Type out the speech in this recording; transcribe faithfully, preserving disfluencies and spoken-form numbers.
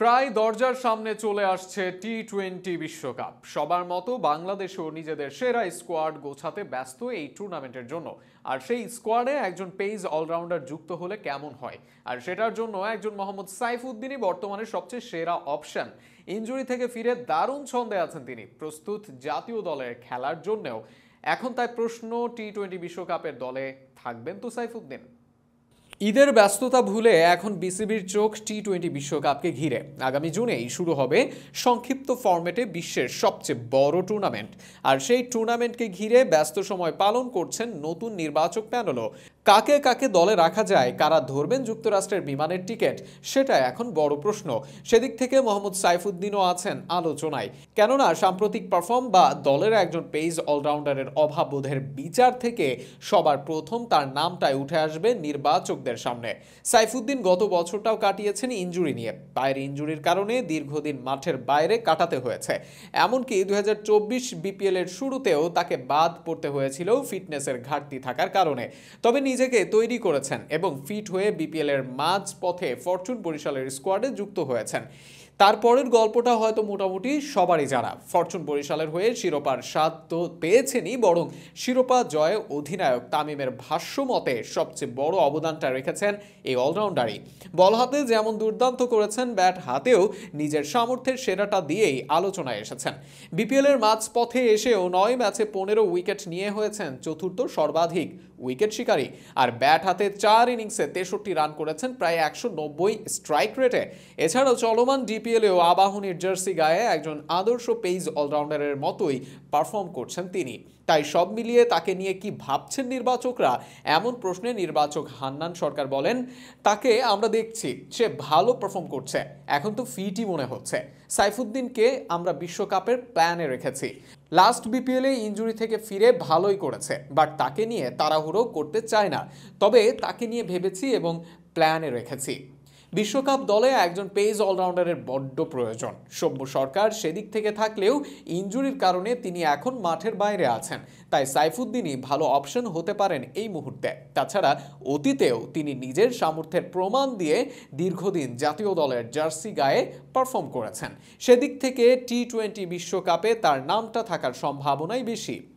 প্রায় দরজার সামনে চলে আসছে টি টোয়েন্টি বিশ্বকাপ। সবার মতো বাংলাদেশও নিজেদের সেরা স্কোয়াড গোছাতে ব্যস্ত এই টুর্নামেন্টের জন্য। আর সেই স্কোয়াডে একজন পেস অলরাউন্ডার যুক্ত হলে কেমন হয়, আর সেটার জন্য একজন মোহাম্মদ সাইফুদ্দিনই বর্তমানে সবচেয়ে সেরা অপশন। ইনজুরি থেকে ফিরে দারুণ ছন্দে আছেন তিনি, প্রস্তুত জাতীয় দলের খেলার জন্যও। এখন তাই প্রশ্ন, টি টোয়েন্টি বিশ্বকাপের দলে থাকবেন তো সাইফুদ্দিন? ঈদের ব্যস্ততা ভুলে এখন বিসিবির চোখ টি টোয়েন্টি বিশ্বকাপকে ঘিরে। আগামী জুনেই শুরু হবে সংক্ষিপ্ত ফরম্যাটে বিশ্বের সবচেয়ে বড় টুর্নামেন্ট। আর সেই টুর্নামেন্টকে ঘিরে ব্যস্ত সময় পালন করছেন নতুন নির্বাচক প্যানেলও। কাকে কাকে দলে রাখা যায়, কারা ধরবেন যুক্তরাষ্ট্রের বিমানের টিকিট, সেটা এখন বড় প্রশ্ন। সেদিক থেকে মোহাম্মদ সাইফুদ্দিনও আছেন আলোচনায়। কেননা সাম্প্রতিক পারফর্ম বা দলের একজন পেস অলরাউন্ডারের অভাববোধের বিচার থেকে সবার প্রথম তার নামটাই উঠে আসবে নির্বাচকদের সামনে। সাইফুদ্দিন গত বছরটাও কাটিয়েছেন ইনজুরি নিয়ে। পায়ের ইনজুরির কারণে দীর্ঘদিন মাঠের বাইরে কাটাতে হয়েছে। এমনকি দুই হাজার চব্বিশ বিপিএল এর শুরুতেও তাকে বাদ পড়তে হয়েছিল ফিটনেসের ঘাটতি থাকার কারণে। তবে নিজেকে তৈরি করেছেন এবং ফিট হয়ে বিপিএল এর মাঝ পথে ফরচুন বরিশালের স্কোয়াডে যুক্ত হয়েছেন। তারপরের গল্পটা হয়তো মোটামুটি সবারই জানা। ফরচুন বরিশালের হয়ে শিরোপার স্বাদ তো পেয়েছেনই, বরং শিরোপা জয়ে অধিনায়ক তামিমের ভাষ্য মতে সবচেয়ে বড় অবদানটা রেখেছেন এই অলরাউন্ডারই। বল হাতে যেমন দুর্দান্ত করেছেন, ব্যাট হাতেও নিজের সামর্থ্যের সেরাটা দিয়েই আলোচনায় এসেছেন। বিপিএল এর মাঝ পথে এসেও নয় ম্যাচে পনেরো উইকেট নিয়ে হয়েছেন চতুর্থ সর্বাধিক উইকেট শিকারী। আর ব্যাট হাতে চার ইনিংসে তেষট্টি রান করেছেন প্রায় একশো নব্বই স্ট্রাইক রেটে। এছাড়াও চলমান ডিপিএলেও আবাহনীর জার্সি গায়ে একজন আদর্শ পেস অলরাউন্ডারের মতোই পারফর্ম করছেন তিনি। তাই সব মিলিয়ে তাকে নিয়ে কি ভাবছেন নির্বাচকরা, এমন প্রশ্নে নির্বাচক হান্নান সরকার বলেন, তাকে আমরা দেখছি, সে ভালো পারফর্ম করছে, এখন তো ফিটই মনে হচ্ছে। সাইফুদ্দিনকে আমরা বিশ্বকাপের প্ল্যানে রেখেছি। লাস্ট বিপিএলে ইনজুরি থেকে ফিরে ভালোই করেছে, বাট তাকে নিয়ে তাড়াহুড়ো করতে চায় না। তবে তাকে নিয়ে ভেবেছি এবং প্ল্যানে রেখেছি। বিশ্বকাপ দলে একজন পেস অলরাউন্ডারের বড্ড প্রয়োজন। সৌম্য সরকার সেদিক থেকে থাকলেও ইনজুরির কারণে তিনি এখন মাঠের বাইরে আছেন। তাই সাইফুদ্দিনই ভালো অপশন হতে পারেন এই মুহূর্তে। তাছাড়া অতীতেও তিনি নিজের সামর্থ্যের প্রমাণ দিয়ে দীর্ঘদিন জাতীয় দলের জার্সি গায়ে পারফর্ম করেছেন। সেদিক থেকে টি টোয়েন্টি বিশ্বকাপে তার নামটা থাকার সম্ভাবনাই বেশি।